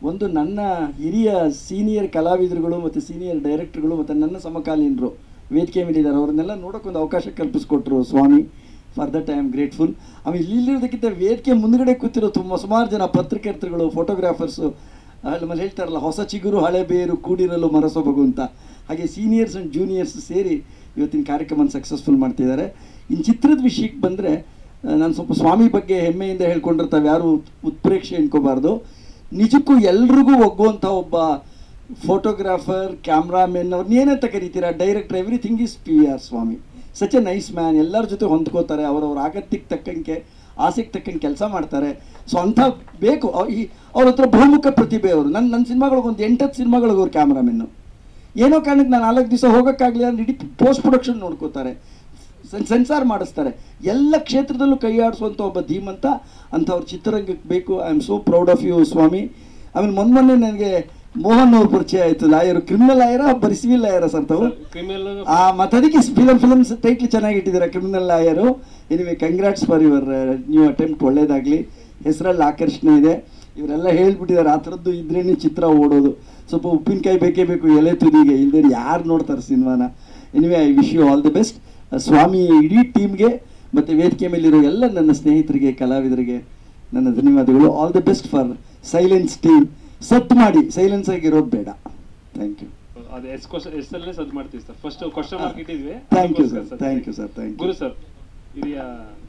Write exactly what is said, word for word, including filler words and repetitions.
ಒಂದು ನನ್ನ ಹಿರಿಯ ಸೀನಿಯರ್ ಕಲಾವಿದರುಗಳು ಮತ್ತು ಸೀನಿಯರ್ ಡೈರೆಕ್ಟರ್ಗಳು ಮತ್ತು ನನ್ನ ಸಮಕಾಲೀನರು ವೇದಿಕೆ ಮೇಲಿದ್ದಾರೆ, ಅವ್ರನ್ನೆಲ್ಲ ನೋಡೋಕ್ಕೊಂದು ಅವಕಾಶ ಕಲ್ಪಿಸ್ಕೊಟ್ರು ಸ್ವಾಮಿ. For that I am grateful. ಆಮೇಲೆ ಇಲ್ಲಿರೋದಕ್ಕಿಂತ ವೇದಿಕೆ ಮುಂದುಗಡೆ ಕೂತಿರೋ ತುಂಬ ಸುಮಾರು ಜನ ಪತ್ರಕರ್ತರುಗಳು, ಫೋಟೋಗ್ರಾಫರ್ಸು, ಆಮೇಲೆ ಹೇಳ್ತಾರಲ್ಲ ಹೊಸ ಚಿಗುರು ಹಳೆ ಬೇರು ಕೂಡಿರಲು ಮರಸೊಬಗು ಅಂತ, ಹಾಗೆ ಸೀನಿಯರ್ಸ್ ಆ್ಯಂಡ್ ಜೂನಿಯರ್ಸ್ ಸೇರಿ ಇವತ್ತಿನ ಕಾರ್ಯಕ್ರಮ ಸಕ್ಸಸ್ಫುಲ್ ಮಾಡ್ತಿದ್ದಾರೆ. ಇನ್ನು ಚಿತ್ರದ ವಿಷಯಕ್ಕೆ ಬಂದರೆ ನಾನು ಸ್ವಲ್ಪ ಸ್ವಾಮಿ ಬಗ್ಗೆ ಹೆಮ್ಮೆಯಿಂದ ಹೇಳ್ಕೊಂಡಿರ್ತಾವೆ, ಯಾರು ಉತ್ಪ್ರೇಕ್ಷೆ ಎನ್ಕೋಬಾರ್ದು. ನಿಜಕ್ಕೂ ಎಲ್ರಿಗೂ ಒಗ್ಗುವಂಥ ಒಬ್ಬ ಫೋಟೋಗ್ರಾಫರ್, ಕ್ಯಾಮ್ರಾಮೆನ್, ಅವ್ರನ್ನ ಏನಂತ ಕರಿತೀರಾ, director, everything is P R ಸ್ವಾಮಿ. Such a nice man. ಎಲ್ಲರ ಜೊತೆ ಹೊಂದ್ಕೋತಾರೆ, ಅವರವ್ರ ಅಗತ್ಯಕ್ಕೆ ತಕ್ಕಂಗೆ, ಆಸೆಗೆ ತಕ್ಕಂಗೆ ಕೆಲಸ ಮಾಡ್ತಾರೆ. ಸೊ ಅಂಥ ಬೇಕು. ಈ ಅವ್ರ ಹತ್ರ ಬಹುಮುಖ ಪ್ರತಿಭೆ ಅವರು. ನನ್ನ ನನ್ನ ಸಿನಿಮಾಗಳಿಗೆ ಒಂದು ಎಂಟತ್ತು ಸಿನಿಮಾಗಳಿಗೆ ಅವ್ರು ಕ್ಯಾಮ್ರಾಮೆನ್ನು. ಏನೋ ಕಾರಣಕ್ಕೆ ನಾನು ನಾಲ್ಕು ದಿವಸ ಹೋಗೋಕ್ಕಾಗಲಿ ಅಂದ್ರೆ ಇಡೀ ಪೋಸ್ಟ್ ಪ್ರೊಡಕ್ಷನ್ ನೋಡ್ಕೋತಾರೆ, ಸೆನ್ಸಾರ್ ಮಾಡಿಸ್ತಾರೆ. ಎಲ್ಲ ಕ್ಷೇತ್ರದಲ್ಲೂ ಕೈ ಆಡಿಸುವಂಥ ಒಬ್ಬ ಧೀಮಂತ. ಅಂಥವ್ರ ಚಿತ್ರರಂಗಕ್ಕೆ ಬೇಕು. I am so proud of you ಸ್ವಾಮಿ. ಆಮೇಲೆ ಮೊನ್ನೆ ಮೊನ್ನೆ ನನಗೆ ಮೋಹನ್ ಅವ್ರ ಪರಿಚಯ ಆಯಿತು. ಲಾಯರು, ಕ್ರಿಮಿನಲ್ ಲಾಯರ ಬರೀ ಸಿವಿಲ್ ಲಾಯರ ಸರ್ ತಾವು? ಆ ಮತ್ತು ಅದಕ್ಕೆ ಫಿಲಮ್ ಫಿಲಮ್ಸ್ ಟೈಟ್ಲ್ ಚೆನ್ನಾಗಿ ಇಟ್ಟಿದ್ದಾರೆ, criminal lawyer. Anyway congrats for your new attempt. ಒಳ್ಳೇದಾಗಲಿ. ಹೆಸರಲ್ಲಿ ಆಕರ್ಷಣೆ ಇದೆ. ಇವರೆಲ್ಲ ಹೇಳ್ಬಿಟ್ಟಿದ್ದಾರೆ ಆ ಥರದ್ದು ಇದ್ರೇನೆ ಚಿತ್ರ ಓಡೋದು. ಸ್ವಲ್ಪ ಉಪ್ಪಿನಕಾಯಿ ಬೇಕೇ ಬೇಕು ಎಲೆ ತುದಿಗೆ, ಇಲ್ಲದೇ ಯಾರು ನೋಡ್ತಾರೆ ಸಿನಿಮಾನ. Anyway I wish you all the best ಸ್ವಾಮಿ. ಇಡೀ ಟೀಮ್ಗೆ ಮತ್ತು ವೇದಿಕೆ ಮೇಲಿರೋ ಎಲ್ಲ ನನ್ನ ಸ್ನೇಹಿತರಿಗೆ, ಕಲಾವಿದರಿಗೆ ನನ್ನ ಧನ್ಯವಾದಗಳು. All the best for silence team. ಸತ್ ಮಾಡಿ, ಸೈಲೆನ್ಸ್ ಆಗಿರೋದು ಬೇಡ. Thank you. ಅದು ಎಸ್ ಕ್ವಶನ್ ಎಷ್ಟಲ್ಲೇ ಸದ್ ಮಾಡ್ತೀವಿ ಸರ್. ಫಸ್ಟ್ ಕ್ವಶನ್ ಮಾರ್ಕ್ ಇಟ್ಟಿದ್ವಿ. Thank you sir. Thank you sir. Thank you ಗುರು ಸರ್. ಹಿರಿಯ